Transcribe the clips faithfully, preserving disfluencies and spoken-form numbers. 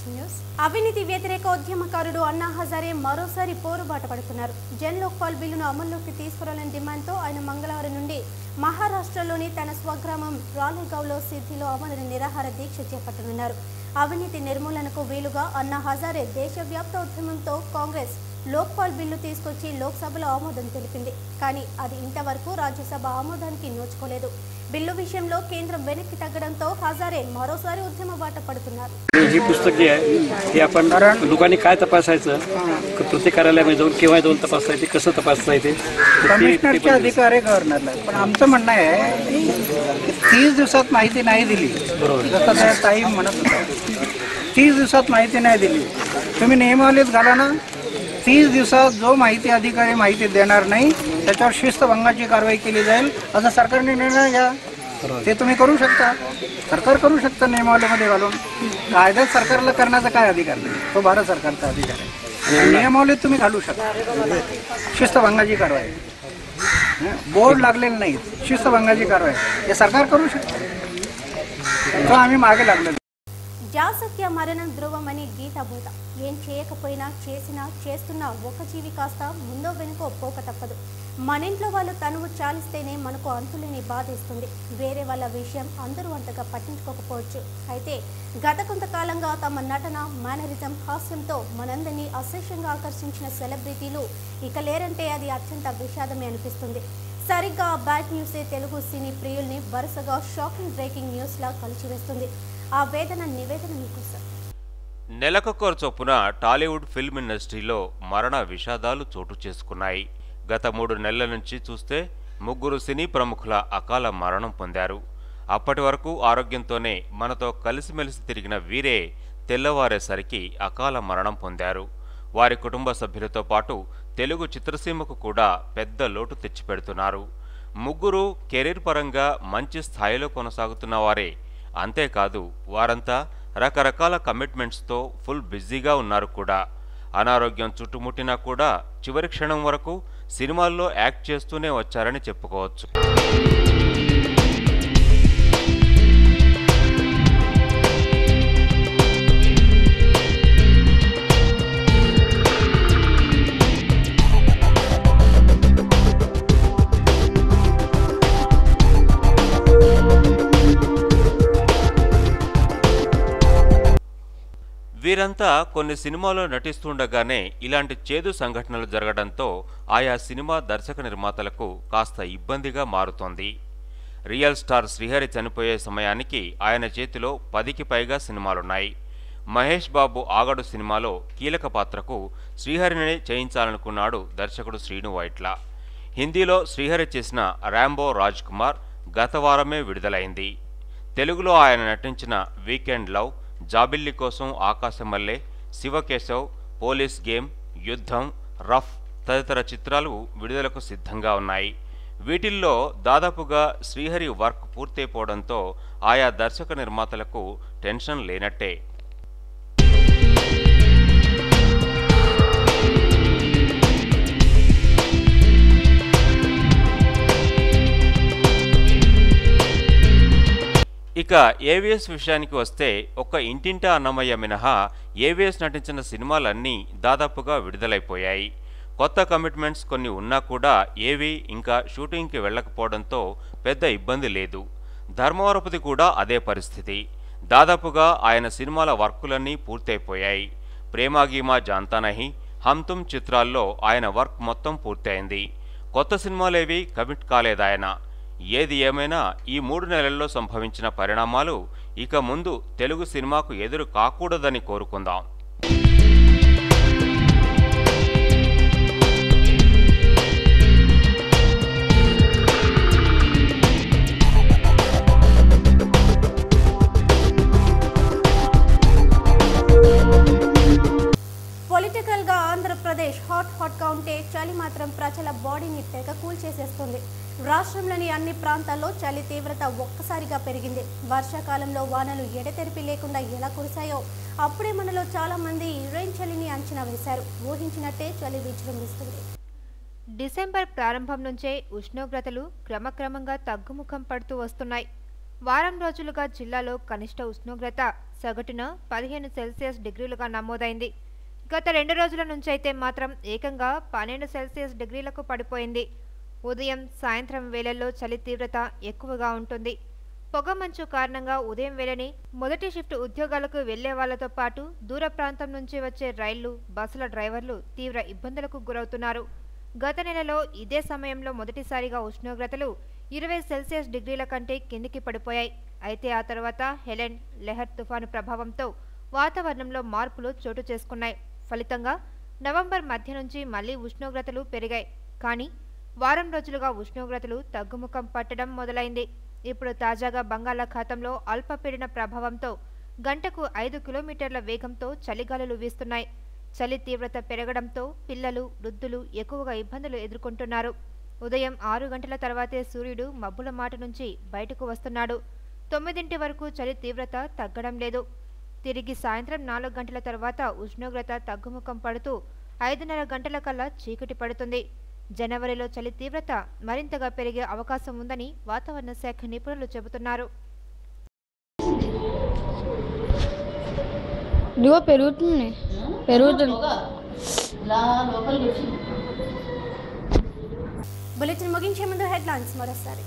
News. అవినీతి వ్యతిరేక ఉద్యమకారుడు అన్నా హజారే మరోసారి పోరుబాట పడుతున్నారు. జన్ లోక్పాల్ బిల్లును అమల్లోకి తీసుకురావాలని డిమాండ్తో ఆయన మంగళవారం నుండి మహారాష్ట్రలోని తన స్వగ్రామం రాలేగావ్లో సిద్ధిలో అమలు నిరాహార దీక్ష చేపట్టనున్నారు. అవినీతి నిర్మూలనకు వీలుగా అన్నా హజారే దేశవ్యాప్త ఉద్యమంతో కాంగ్రెస్ లోక్పాల్ బిల్లు తీసుకొచ్చి లోక్సభలో ఆమోదం తెలిపింది. కానీ అది ఇంతవరకు రాజ్యసభ आमोदाనికి నోచుకోలేదు. बिल्लू विषయంలో केंद्र వెనక్కి తగ్గడంతో हजारे మరోసారి ఉద్యమ బాట పడుతున్నారు. जी पुस्तक जे आहे ते आपण लोकांनी काय तपासायचं, प्रत्येक कार्यालयामध्ये जाऊन केव्हा जाऊन तपासता येते, कसं तपासता येते, कमिशनरचे अधिकार आहे गव्हर्नरला. पण आमचं म्हणणं आहे की तीस दिवसात माहिती नाही दिली, जसं त्या ताई म्हणत होत्या, तीस दिवसात माहिती नाही दिली, तुम्ही नियमावलीत घाला ना. तीस दिवसात जो माहिती अधिकारी माहिती देणार नाही त्याच्यावर शिस्तभंगाची कारवाई केली जाईल असं सरकारने निर्णय घ्या. ते तुम्ही करू शकता, सरकार करू शकतं नियमावलीमध्ये घालून. कायद्यात सरकारला करण्याचा काय अधिकार नाही, तो भारत सरकारचा अधिकार आहे. नियमावलीत तुम्ही घालू शकता शिस्तभंगाची कारवाई. बोर्ड लागलेले नाही, शिस्तभंगाची कारवाई हे सरकार करू शकतं. तो आम्ही मागे लागलो. జాసత్య మరణం ధ్రువమని గీత బోధ. ఏం చేయకపోయినా చేసినా చేస్తున్నా ఒక జీవి కాస్త ముందో వెనుకో పోక తప్పదు. మన ఇంట్లో వాళ్ళు తనువు చాలిస్తేనే మనకు అంతులేని బాధేస్తుంది. వేరే వాళ్ళ విషయం అందరూ అంతగా పట్టించుకోకపోవచ్చు. అయితే గత కొంతకాలంగా తమ నటన, మేనరిజం, హాస్యంతో మనందరినీ అశేషంగా ఆకర్షించిన సెలబ్రిటీలు ఇక లేరంటే అది అత్యంత విషాదమే అనిపిస్తుంది. సరిగ్గా బ్యాడ్ న్యూసే తెలుగు సినీ ప్రియుల్ని వరుసగా షాకింగ్ బ్రేకింగ్ న్యూస్లా కలిచివేస్తుంది. ఆ వేదన నివేదన మీకోసం. నెలకొకరు చొప్పున టాలీవుడ్ ఫిల్మ్ ఇండస్ట్రీలో మరణ విషాదాలు చోటు చేసుకున్నాయి. గత మూడు నెలల నుంచి చూస్తే ముగ్గురు సినీ ప్రముఖుల అకాల మరణం పొందారు. అప్పటి వరకు ఆరోగ్యంతోనే మనతో కలిసిమెలిసి తిరిగిన వీరే తెల్లవారేసరికి అకాల మరణం పొందారు. వారి కుటుంబ సభ్యులతో పాటు తెలుగు చిత్రసీమకు కూడా పెద్ద లోటు తెచ్చిపెడుతున్నారు. ముగ్గురు కెరీర్ పరంగా మంచి స్థాయిలో కొనసాగుతున్న వారే. అంతేకాదు వారంతా రకరకాల కమిట్మెంట్స్తో ఫుల్ బిజీగా ఉన్నారు కూడా. అనారోగ్యం చుట్టుముట్టినా కూడా చివరి క్షణం వరకు సినిమాల్లో యాక్ట్ చేస్తూనే వచ్చారని చెప్పుకోవచ్చు. వీరంతా కొన్ని సినిమాల్లో నటిస్తుండగానే ఇలాంటి చేదు సంఘటనలు జరగడంతో ఆయా సినిమా దర్శక నిర్మాతలకు కాస్త ఇబ్బందిగా మారుతోంది. రియల్ స్టార్ శ్రీహరి చనిపోయే సమయానికి ఆయన చేతిలో పదికి పైగా సినిమాలున్నాయి. మహేష్ బాబు ఆగడు సినిమాలో కీలక పాత్రకు శ్రీహరిని చేయించాలనుకున్నాడు దర్శకుడు శ్రీను వైట్ల. హిందీలో శ్రీహరి చేసిన రాంబో రాజ్ కుమార్ గత వారమే విడుదలైంది. తెలుగులో ఆయన నటించిన weekend love, Jabilli Kosam Akashamalle, Shivakeshav, police game, Yuddham, rough తదితర చిత్రాలు విడుదలకు సిద్ధంగా ఉన్నాయి. వీటిల్లో దాదాపుగా శ్రీహరి వర్క్ పూర్తయిపోవడంతో ఆయా దర్శక నిర్మాతలకు టెన్షన్ లేనట్టే. ఇక ఏవిఎస్ విషయానికి వస్తే ఒక్క ఇంటింటా అన్నమయ్య మినహా ఏవిఎస్ నటించిన సినిమాలన్నీ దాదాపుగా విడుదలైపోయాయి. కొత్త కమిట్మెంట్స్ కొన్ని ఉన్నా కూడా ఏవి ఇంకా షూటింగ్కి వెళ్లకపోవడంతో పెద్ద ఇబ్బంది లేదు. ధర్మవరపుది కూడా అదే పరిస్థితి. దాదాపుగా ఆయన సినిమాల వర్కులన్నీ పూర్తయిపోయాయి. ప్రేమాగీమా జాంతానహి, హమ్ తుమ్ చిత్రాల్లో ఆయన వర్క్ మొత్తం పూర్తయింది. కొత్త సినిమాలేవి కమిట్ కాలేదాయన. ఏది ఏమైనా ఈ మూడు నెలల్లో సంభవించిన పరిణామాలు ఇక ముందు తెలుగు సినిమాకు ఎదురు కాకూడదని కోరుకుందాం. పొలిటికల్ గా ఆంధ్రప్రదేశ్ హాట్ హాట్ గా ఉంటే చలి మాత్రం ప్రజల బాడీని తెగ కూల్ చేసేస్తుంది. రాష్ట్రంలోని అన్ని ప్రాంతాల్లో చలి తీవ్రత ఒక్కసారిగా పెరిగింది. వర్షాకాలంలో వానలు ఎడతెరిపి లేకుండా ఎలా కురిశాయో అప్పుడే మనలో చాలా మంది ఇరైన్ చలిని అంచనా వేశారు. ఊహించినట్టే చలి విజృంభిస్తుంది. డిసెంబర్ ప్రారంభం నుంచే ఉష్ణోగ్రతలు క్రమక్రమంగా తగ్గుముఖం పడుతూ వస్తున్నాయి. వారం రోజులుగా జిల్లాలో కనిష్ట ఉష్ణోగ్రత సగటున పదిహేను సెల్సియస్ డిగ్రీలుగా నమోదైంది. గత రెండు రోజుల నుంచి అయితే మాత్రం ఏకంగా పన్నెండు సెల్సియస్ డిగ్రీలకు పడిపోయింది. ఉదయం సాయంత్రం వేళల్లో చలి తీవ్రత ఎక్కువగా ఉంటుంది. పొగమంచు కారణంగా ఉదయం వేళని మొదటి షిఫ్ట్ ఉద్యోగాలకు వెళ్లే వాళ్లతో పాటు దూర ప్రాంతం నుంచి వచ్చే రైళ్లు, బస్సుల డ్రైవర్లు తీవ్ర ఇబ్బందులకు గురవుతున్నారు. గత నెలలో ఇదే సమయంలో మొదటిసారిగా ఉష్ణోగ్రతలు ఇరవై సెల్సియస్ డిగ్రీల కంటే కిందికి పడిపోయాయి. అయితే ఆ తర్వాత హెలెన్, లెహర్ తుఫాను ప్రభావంతో వాతావరణంలో మార్పులు చోటు చేసుకున్నాయి. ఫలితంగా నవంబర్ మధ్య నుంచి మళ్లీ ఉష్ణోగ్రతలు పెరిగాయి. కానీ వారం రోజులుగా ఉష్ణోగ్రతలు తగ్గుముఖం పట్టడం మొదలైంది. ఇప్పుడు తాజాగా బంగాళాఖాతంలో అల్పపీడన ప్రభావంతో గంటకు ఐదు కిలోమీటర్ల వేగంతో చలిగాలులు వీస్తున్నాయి. చలి తీవ్రత పెరగడంతో పిల్లలు, వృద్ధులు ఎక్కువగా ఇబ్బందులు ఎదుర్కొంటున్నారు. ఉదయం ఆరు గంటల తర్వాతే సూర్యుడు మబ్బుల మాట నుంచి బయటకు వస్తున్నాడు. తొమ్మిదింటి వరకు చలి తీవ్రత తగ్గడం లేదు. తిరిగి సాయంత్రం నాలుగు గంటల తర్వాత ఉష్ణోగ్రత తగ్గుముఖం పడుతూ ఐదున్నర గంటల కల్లా చీకటి పడుతుంది. జనవరిలో చలి తీవ్రత మరింతగా పెరిగే అవకాశం ఉందని వాతావరణ శాఖ నిపుణులు చెబుతున్నారు. పెరుగుతుంది పెరుగుతుంది బులెటిన్ ముగించే ముందు హెడ్లైన్స్ మరోసారి.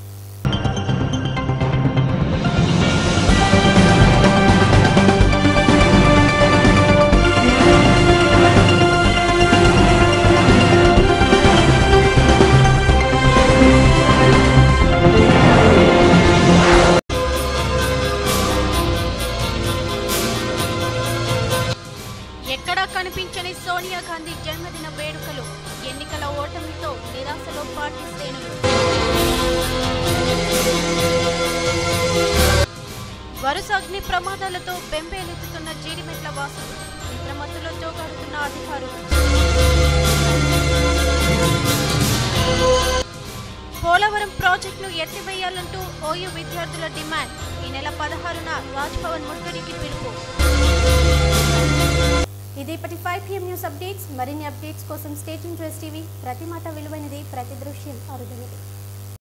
ఎక్కడా కనిపించని సోనియా గాంధీ జన్మదిన వేడుకలు, ఎన్నికల ఓటమితో నిరాశలో పార్టీ శ్రేణులు. వరుస అగ్ని ప్రమాదాలతో బెంబేలెత్తుతున్న జీడిమెట్ల వాసులు, నిద్రమత్తులో జోగాడుతున్న అధికారులు. పోలవరం ప్రాజెక్టును ఎత్తివేయాలంటూ ఓయూ విద్యార్థుల డిమాండ్. ఈ నెల పదహారున రాజ్భవన్ ముట్టడికి పిలుపు. ఇది ఇప్పటి ఫైవ్ పిఎం న్యూస్ అప్డేట్స్. మరిన్ని అప్డేట్స్ కోసం stay tune to S TV. ప్రతి మాట విలువైనది, ప్రతి దృశ్యం అరుదైనది.